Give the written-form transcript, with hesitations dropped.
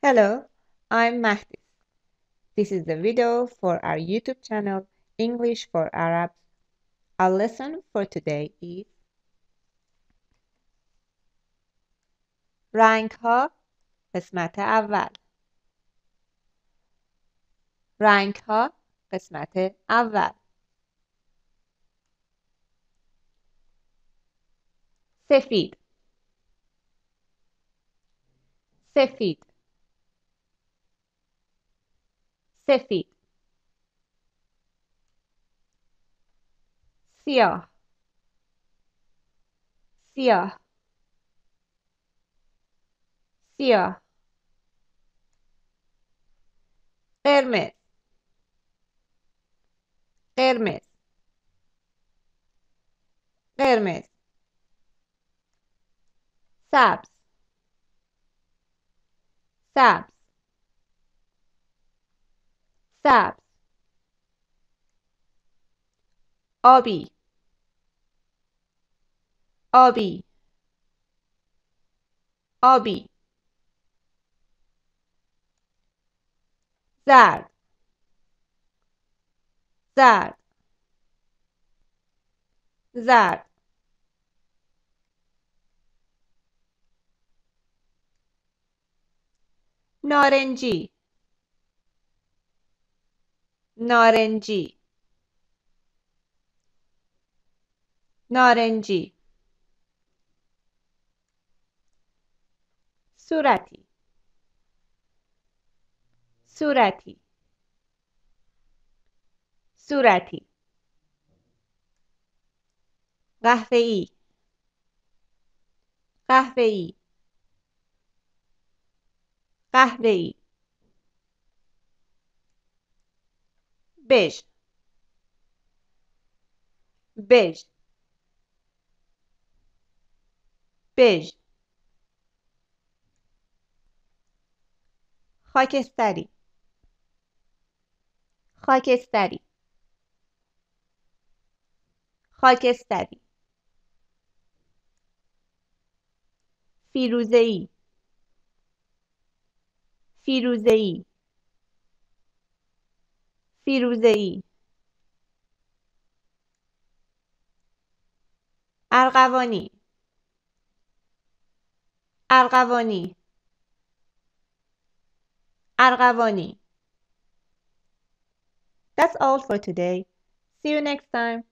Hello, I'm Mahdi. This is the video for our YouTube channel, English for Arabs. Our lesson for today is رنگ‌ها قسمت اول. رنگ‌ها قسمت اول. سفید سفید سفید سیاه سیاه سیاه قرمز قرمز قرمز سبز سبز سبز آبی آبی آبی زرد زرد زرد نارنجی نارنجی نارنجی صورتی صورتی صورتی قهوه‌ای قهوه‌ای قهوه‌ای بژ بژ بژ خاکستری خاکستری خاکستری فیروزه‌ای فیروزه‌ای فیروزه‌ای ارغوانی ارغوانی ارغوانی. That's all for today. See you next time.